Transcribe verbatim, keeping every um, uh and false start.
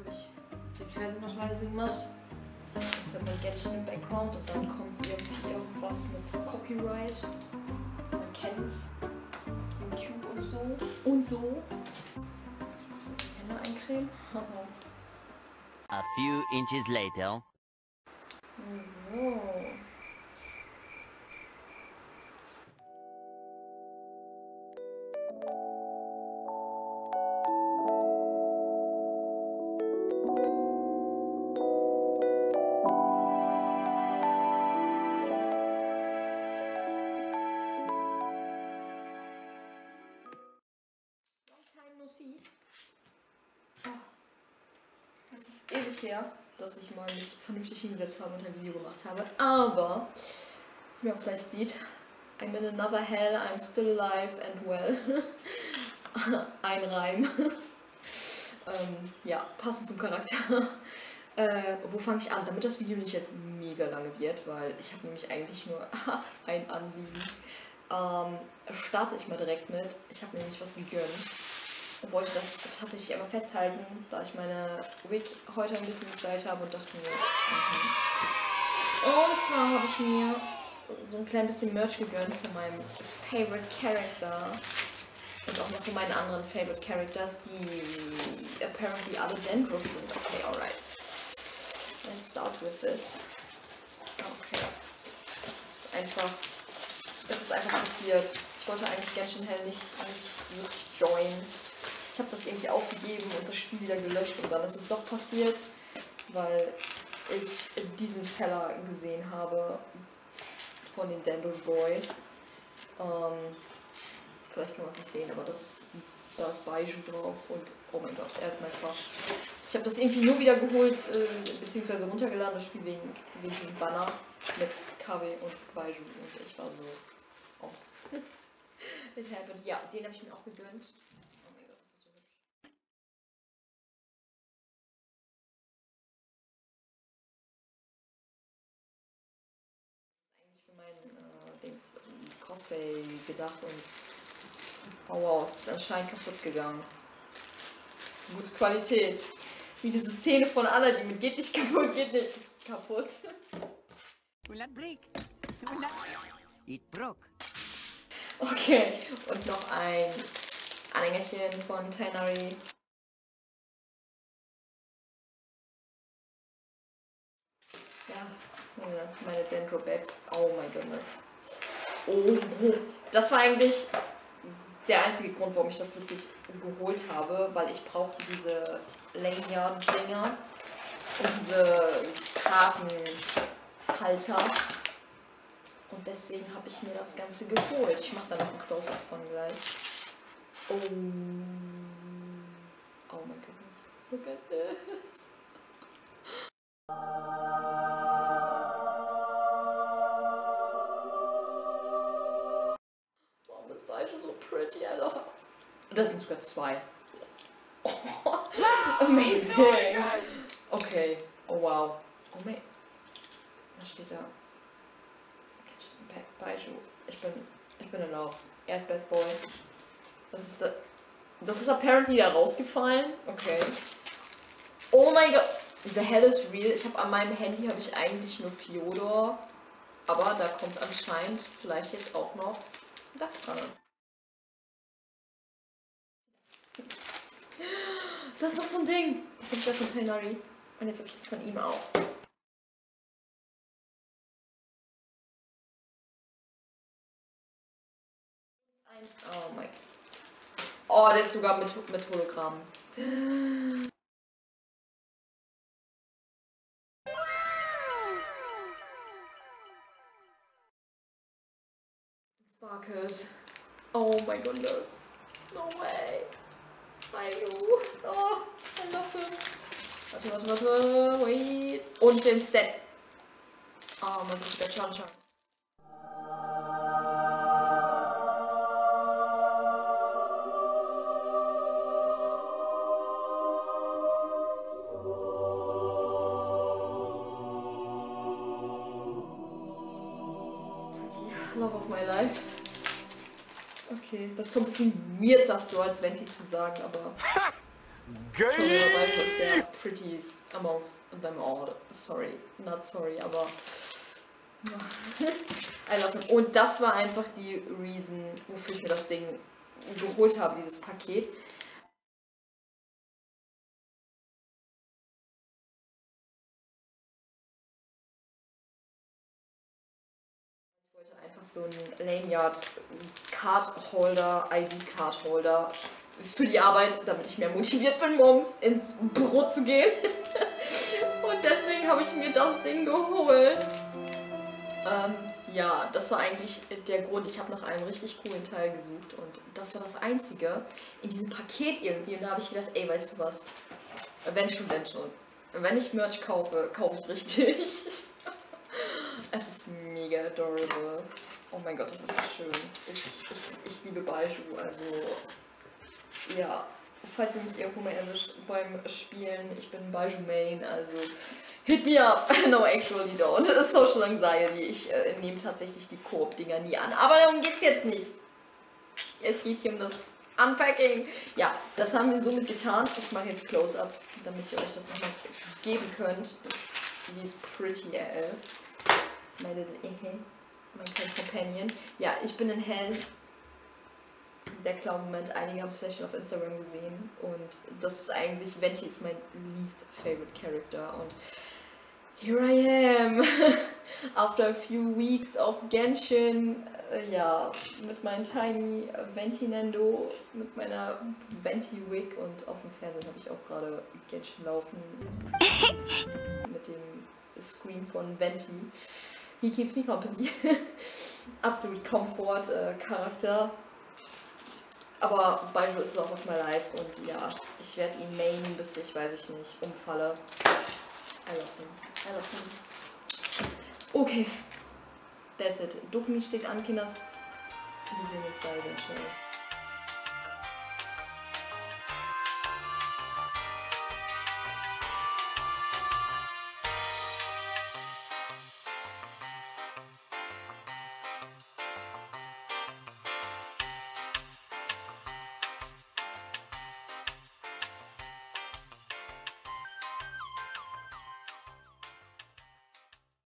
habe ich den Fernseher noch leise gemacht. Jetzt hört man Genshin im Background und dann kommt irgendwie irgendwas mit Copyright. Man kennt's. YouTube und so. Und so. Hände eincremen. A few inches later. So. Es ist ewig her, dass ich mal mich vernünftig hingesetzt habe und ein Video gemacht habe, aber wie man vielleicht sieht, I'm in another hell, I'm still alive and well. Ein Reim. ähm, ja, passend zum Charakter. äh, wo fange ich an? Damit das Video nicht jetzt mega lange wird, weil ich habe nämlich eigentlich nur ein Anliegen. Ähm, starte ich mal direkt mit. Ich habe nämlich was gegönnt. Und wollte das tatsächlich einmal festhalten, da ich meine Wig heute ein bisschen gestylt habe und dachte mir, okay. Und zwar habe ich mir so ein klein bisschen Merch gegönnt von meinem Favorite Character und auch noch von meinen anderen Favorite Characters, die apparently alle Dendros sind. Okay, alright. Let's start with this. Okay. Es ist einfach, es ist einfach passiert. Ich wollte eigentlich Genshin Hell nicht, nicht wirklich joinen. Ich habe das irgendwie aufgegeben und das Spiel wieder gelöscht und dann ist es doch passiert, weil ich diesen Feller gesehen habe von den Dendro Boys. Ähm, vielleicht kann man es nicht sehen, aber das ist, da ist Baizhu drauf und oh mein Gott, er ist mein Fach. Ich habe das irgendwie nur wieder geholt, äh, beziehungsweise runtergeladen, das Spiel wegen, wegen diesem Banner mit K W und Baizhu und ich war so, oh. It happened. Ja, den habe ich mir auch gegönnt. Mein äh, Dings Cosplay gedacht und oh wow, es ist anscheinend kaputt gegangen. Gute Qualität. Wie diese Szene von Aladdin mit geht nicht kaputt, geht nicht kaputt. Will not break. Will not... It broke. Okay, und noch ein Anhängerchen von Tighnari. Ja. Meine Dendro Babes. Oh mein Goodness. Oh, das war eigentlich der einzige Grund, warum ich das wirklich geholt habe, weil ich brauchte diese Lanyard-Dinger und diese Kartenhalter. Und deswegen habe ich mir das Ganze geholt. Ich mache da noch ein Close-Up von gleich. Oh. Oh my goodness. Look at this. Schon so pretty, I love her. Das sind sogar zwei. Oh, amazing. Okay. Oh wow. Oh mein. Was steht da? Baizhu. Ich bin. Ich bin in love. Er ist Best Boy. Das ist da. Das ist apparently da rausgefallen. Okay. Oh mein Gott. The hell is real. Ich habe an meinem Handy habe ich eigentlich nur Fyodor. Aber da kommt anscheinend vielleicht jetzt auch noch das dran. Das ist noch so ein Ding. Das habe ich ja von Tighnari. Und jetzt habe ich das von ihm auch. Ein, oh mein. Oh, der ist sogar mit, mit Hologramm. Sparkles. Oh my goodness. No way. Baizhu. Oh, I love him. Warte, warte, warte. Wait. Und den Step. Oh, man sieht der Chan Chan. Love of my life. Okay, das kommt ein bisschen weird, das so als Venti zu sagen, aber... Sorry, aber Baiju ist der prettiest amongst them all. Sorry, not sorry, aber I love him. Und das war einfach die Reason, wofür ich mir das Ding geholt habe, dieses Paket. Ich wollte einfach so einen Lanyard Card Holder, I D Card Holder für die Arbeit, damit ich mehr motiviert bin, morgens ins Büro zu gehen. Und deswegen habe ich mir das Ding geholt. Ähm, ja, das war eigentlich der Grund. Ich habe nach einem richtig coolen Teil gesucht und das war das Einzige in diesem Paket irgendwie. Und da habe ich gedacht, ey, weißt du was? Wenn schon, wenn schon. Wenn ich Merch kaufe, kaufe ich richtig. Es ist mega adorable. Oh mein Gott, das ist so schön. Ich, ich, ich liebe Baiju, also ja, falls ihr mich irgendwo mal erwischt beim Spielen, ich bin Baiju Main, also hit me up. No, actually don't. Social Anxiety. Ich äh, nehme tatsächlich die Koop-Dinger nie an. Aber darum geht's jetzt nicht. Es geht hier um das Unpacking. Ja, das haben wir somit getan. Ich mache jetzt Close-Ups, damit ihr euch das nochmal geben könnt, wie pretty er ist. My little Ehe, mein kleiner Companion. Ja, ich bin in hell. Der Clown-Moment, einige haben es vielleicht schon auf Instagram gesehen. Und das ist eigentlich, Venti ist mein least favorite character. Und here I am. After a few weeks of Genshin. Äh, ja, mit meinem Tiny Venti Nendo, mit meiner Venti Wig. Und auf dem Fernsehen habe ich auch gerade Genshin laufen. Mit dem Screen von Venti. He keeps me company. Absolut Komfort-Charakter. Aber Baiju ist Love of my life und ja, ich werde ihn mainen, bis ich, weiß ich nicht, umfalle. I love him. I love him. Okay. That's it. Dokumi steht an, Kinders. Wir sehen uns da eventuell.